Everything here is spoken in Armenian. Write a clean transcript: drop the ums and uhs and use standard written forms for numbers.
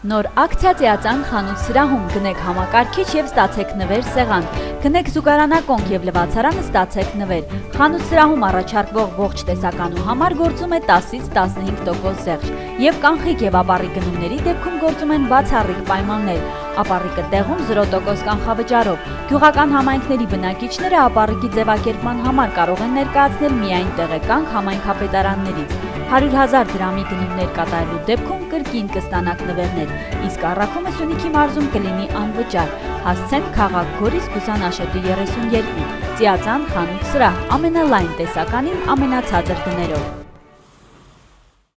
Նոր ակցիա Ծիածան խանութ-սրահում գնեք համակարգիչ և ստացեք նվեր սեղան, գնեք զուգարանակոնք և լվացարանը ստացեք նվեր, խանութ-սրահում առաջարկվող ողջ տեսականու համար գործում է 10-ից 15% զեղչ և կանխիկ և ապառիկ գնումների դեպքում գործում են բացառիկ պայմաններ, ապառիկը տեղում 0% կանխավճարով, գյուղական համայնքների բնակիչները ապառիկի ձևակերպման համար կարող են ներկայացնել միայն տեղեկանք համայնքապետարաններից, 100,000 դրամի գնումներ կատարելու դեպքում կրկին կստանաք նվերներ, իսկ առաքումը Սյունիքի մարզում կլինի անվճար, հասցեն քաղաք Գորիս Բուսանաշետի 32, Ծիածան խանութ-սրահ, ամենալայն տեսականին ամենացածր գներով։